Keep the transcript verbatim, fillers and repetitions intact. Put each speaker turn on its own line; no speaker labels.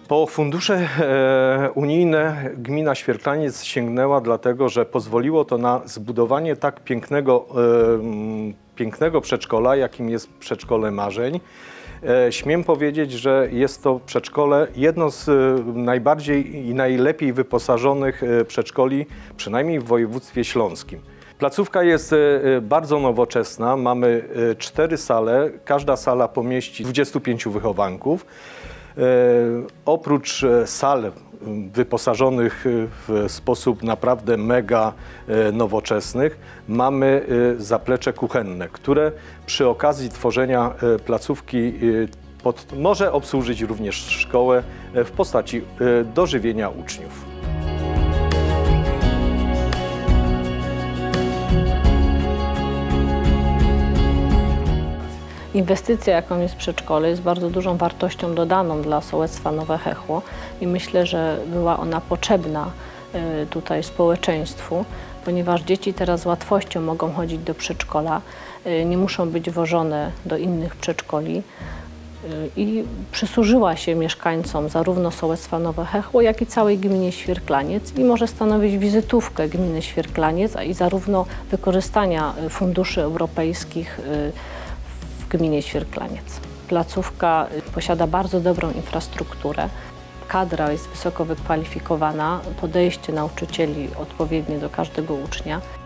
Po fundusze e, unijne gmina Świerklaniec sięgnęła dlatego, że pozwoliło to na zbudowanie tak pięknego, e, pięknego przedszkola, jakim jest Przedszkole Marzeń. E, śmiem powiedzieć, że jest to przedszkole jedno z e, najbardziej i najlepiej wyposażonych e, przedszkoli, przynajmniej w województwie śląskim. Placówka jest e, bardzo nowoczesna, mamy e, cztery sale, każda sala pomieści dwudziestu pięciu wychowanków. E, oprócz sal wyposażonych w sposób naprawdę mega e, nowoczesnych, mamy e, zaplecze kuchenne, które przy okazji tworzenia e, placówki e, pod, może obsłużyć również szkołę e, w postaci e, dożywienia uczniów.
Inwestycja, jaką jest przedszkole, jest bardzo dużą wartością dodaną dla sołectwa Nowe Hechło i myślę, że była ona potrzebna tutaj społeczeństwu, ponieważ dzieci teraz z łatwością mogą chodzić do przedszkola, nie muszą być wożone do innych przedszkoli i przysłużyła się mieszkańcom zarówno sołectwa Nowe Hechło, jak i całej gminie Świerklaniec i może stanowić wizytówkę gminy Świerklaniec, a i zarówno wykorzystania funduszy europejskich w gminie Świerklaniec. Placówka posiada bardzo dobrą infrastrukturę, kadra jest wysoko wykwalifikowana, podejście nauczycieli odpowiednie do każdego ucznia.